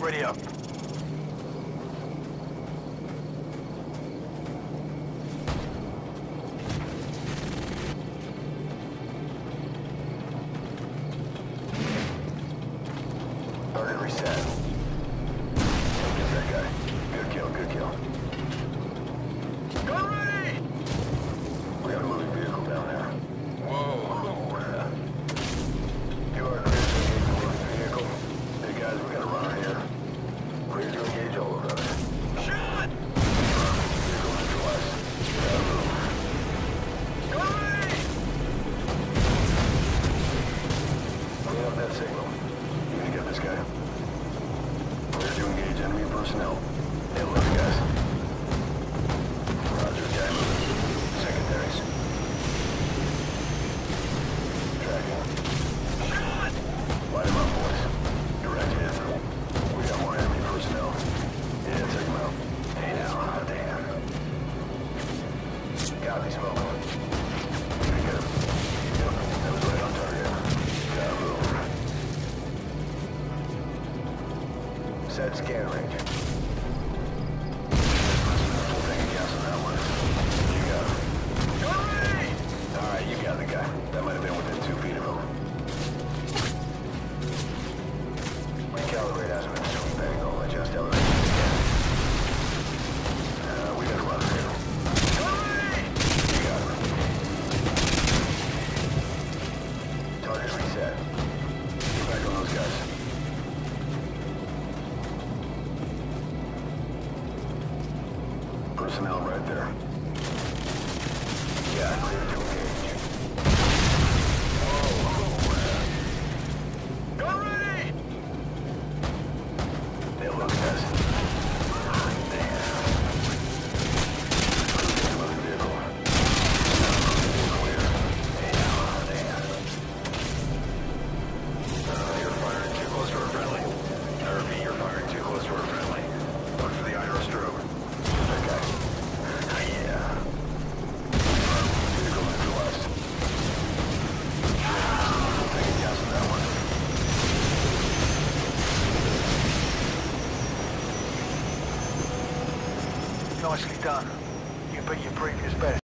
Ready up. Target reset. Get that guy. Good kill, good kill. Gun ready! We got a moving vehicle down there. Whoa. You are clear to engage the moving vehicle. Hey guys, we got a runner here. Clear to engage all of us. Shot! Vehicle neutralized. Gun ready! Clean up that signal. You gonna get this guy? Clear to engage enemy personnel. Hey, look, guys. Roger, guy moving. Secondaries. Tracking. Shot! Light him up, boys. Direct hit. We got more enemy personnel. Yeah, take him out. Hey, now. Damn. Got me smoking. Pretty good. Yep, that was right on target. Got move. Set scan range. Full tank of gas on that one. You got him. Gun ready! Alright, you got the guy. That might have been within 2 feet of him. Recalibrate azimuth sweep angle. Adjust elevation. We got a runner here. Gun ready! You got him. Target reset. Get back on those guys. Personnel right there. Yeah, clear to engage. Gun ready! Hey, look, guys. Damn. Moving vehicle. Clear. Damn. You're firing too close to our friendly. RV, you're firing too close to our friendly. Look for the aerostrobe. That guy. Yeah. Vehicle neutralized. We'll take a gas on that one. Nicely done. You beat your previous best.